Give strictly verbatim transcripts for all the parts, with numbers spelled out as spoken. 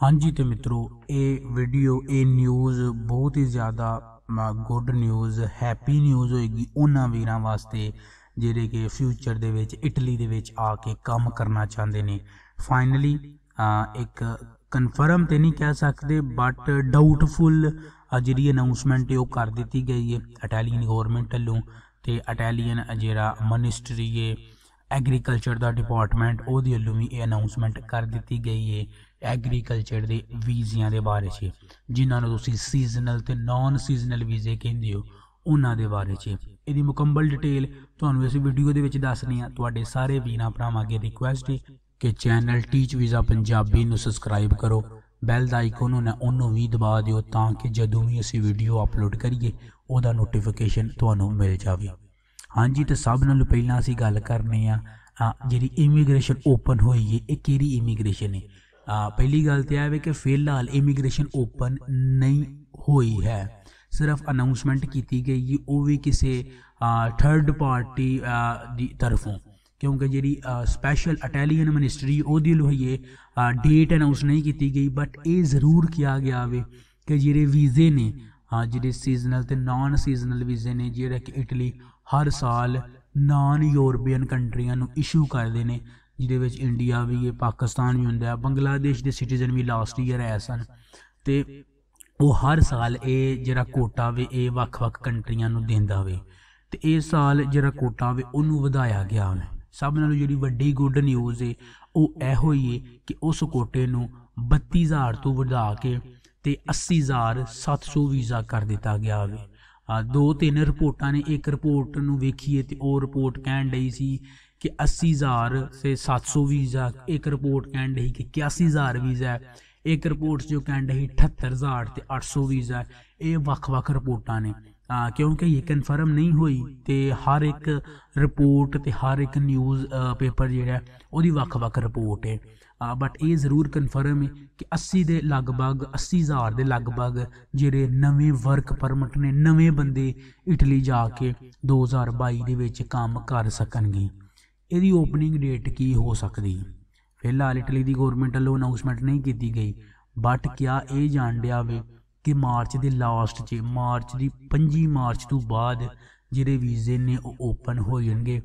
हाँ जी तो मित्रों ये वीडियो ये न्यूज़ बहुत ही ज़्यादा गुड न्यूज़ हैप्पी न्यूज़ होएगी उन्होंने वीरां वास्ते जिहड़े कि फ्यूचर दे विच इटली दे विच आके काम करना चाहते हैं। फाइनली एक कन्फर्म तो नहीं कह सकते बट डाउटफुल जी अनाउंसमेंट है कर दी गई है इटालियन गौरमेंट वालों। तो इटालियन जिहड़ा मिनिस्ट्री है एग्रीकल्चर का डिपार्टमेंट ਉਹਦੇ ਵੱਲੋਂ भी ये अनाउंसमेंट कर दी गई है एग्रीकल्चर के वीज़ियां के बारे च जिन्होंने तुसी सीजनल तो नॉन सीजनल वीज़े कहते हो उन्होंने बारे च यदि मुकम्मल डिटेल तुहानूं इस वीडियो के विच दसनी आ। तुहाडे सारे वीरां भरावां अगे रिक्वेस्ट है कि चैनल टीच वीज़ा पंजाबी नूं सबसक्राइब करो, बैल दा आइकन होना उन्होंने भी दबा दिओ ताकि जदों भी असीं वीडियो अपलोड करिए उहदा नोटिफिकेशन तुहानूं मिल जाए। हाँ जी तो सब नालों पहलां असीं गल करने आ जी इमीग्रेशन ओपन हुई है ये किहड़ी इमीग्रेशन है। आ, पहली गल तो यह है कि फिलहाल इमीग्रेशन ओपन नहीं हुई है, सिर्फ अनाउंसमेंट की गई है वो भी किसी थर्ड पार्टी की तरफों, क्योंकि जी स्पैशल इटालियन मिनिस्ट्री वो है डेट अनाउंस नहीं की गई बट ये जरूर किया गया है कि जिहड़े वीज़े ने हाँ जी सीजनल तो नॉन सीजनल वीज़े ने जिहड़े कि इटली हर साल नॉन यूरोपियन कंट्रियां नूं इशू करते हैं जिहदे विच इंडिया भी है पाकिस्तान भी हुंदा है बंगलादेश के सिटीजन भी लास्ट ईयर आए सन। तो वो हर साल ये जिहड़ा कोटा वे ये वख-वख कंट्रियां नूं दिंदा वे तो इस साल जिहड़ा कोटा वे उहनूं वधाया गया है। सब नालों जिहड़ी वड्डी गुड न्यूज़ है वो इहो ही है कि उस कोटे नूं बत्ती हज़ार तो वधा के ते अस्सी हज़ार सत्त सौ वीज़ा कर दिता गया है। दो तीन रिपोर्टां ने एक रिपोर्ट नूं वेखीए तो वो रिपोर्ट कहण डई सी कि अस्सी हज़ार से सत्त सौ वीज़ा, एक रिपोर्ट कहण डई कि इक्यासी हज़ार वीज़ा है, एक रिपोर्ट जो कहण डई अठहत्तर हज़ार तो अठ सौ वीज़ा है। ये वख वख रिपोर्टां ने आ, क्योंकि ये कन्फर्म नहीं हुई तो हर एक रिपोर्ट तो हर एक न्यूज़ पेपर जिहड़ा ओहदी वख वख रिपोर्ट है। आ, बट ये जरूर कन्फर्म है कि अस्सी के लगभग अस्सी हज़ार के लगभग जिहड़े नवे वर्क परमिट ने नवे बंदे इटली जाके दो हज़ार बई दे विच काम कर सकणगे। इहदी ओपनिंग डेट की हो सकती है फिलहाल इटली की गौरमेंट वालों अनाउंसमेंट नहीं की गई बट क्या ये जान दिया वे कि मार्च के लास्ट च मार्च की पंजी मार्च तो बाद जिहड़े वीज़े ने वो ओपन हो जाएंगे।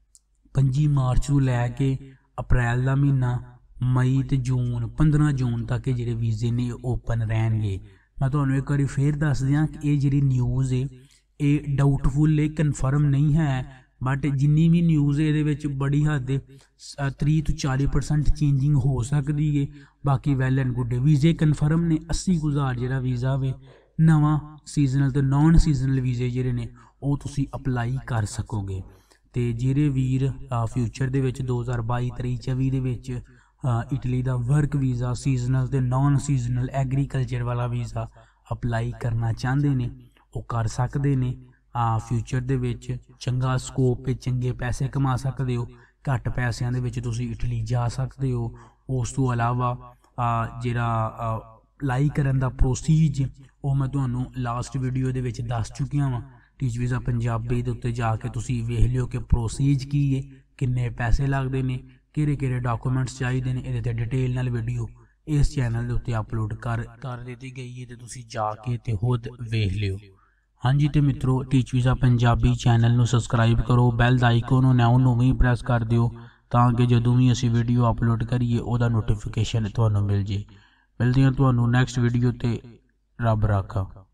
पंजी मार्च तो लैके अप्रैल का महीना मई तो जून पंद्रह जून तक जिहड़े वीज़े ने ओपन रहणगे। मैं तुहानूं एक बार फिर दस दियां कि ये जिहड़ी न्यूज़ है ये डाउटफुल है कन्फर्म नहीं है बट जिन्नी भी न्यूज़ है ये बड़ी हद तीस तो चालीस परसेंट चेंजिंग हो सकती है। बाकी वैल एंड गुड वीज़े कन्फर्म ने अस्सी हज़ार जो वीज़ा वे नवा सीजनल तो नॉन सीजनल वीज़े जोड़े ने वो तुसी अपलाई कर सकोगे। तो जिहड़े वीर फ्यूचर दे विच दो हज़ार बई तरी चौबी दे विच इटली का वर्क वीज़ा सीजनल तो नॉन सीजनल एग्रीकल्चर वाला वीज़ा अपलाई करना चाहते हैं वो कर सकते हैं। फ्यूचर दे विच चंगा स्कोप है, चंगे पैसे कमा सकते हो, घट पैसों दे विच तुसी इटली जा सकते हो। उस तो अलावा जिहड़ा अप्लाई करन दा प्रोसीज वो मैं तुहानूं लास्ट वीडियो दे विच दस चुकिया वां। टीच वीज़ा पंजाबी दे उत्ते जाके तुसी वेख लिओ कि प्रोसीज की है, किन्ने पैसे लगदे ने, किहड़े किहड़े डॉक्यूमेंट्स चाहिए ने। इहदे ते डिटेल नाल वीडियो इस चैनल दे उत्ते अपलोड कर कर दी गई है तो तुसी जाके ते खुद वेख लिओ। हाँ जी तो मित्रों टीच वीज़ा पंजाबी चैनल नूं सबसक्राइब करो, बैल दा आइकन होना उन्होंने भी प्रेस कर दिओ ताकि जदों भी असीं वीडियो अपलोड करिए उहदा नोटिफिकेशन तुहानूं मिल जाए। मिलदे हां तुहानूं नैक्सट वीडियो ते रब राखा।